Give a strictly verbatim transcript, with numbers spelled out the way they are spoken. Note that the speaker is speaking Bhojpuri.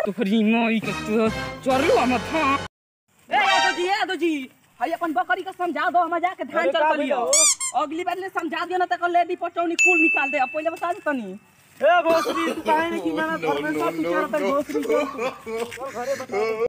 तो फ्री मोई के चोरलू हम था। ए यादव जी यादव जी हाय अपन बकरी का समझा दो, हम जाके धान चल लियो। अगली बार ले समझा दियो ना त लेडी पटौनी कुल निकाल दे। पहले बता दे तनी। ए भोसरी तू काहे नहीं की मेहनत कर में सब तू चाहता है भोसरी को घरे बता।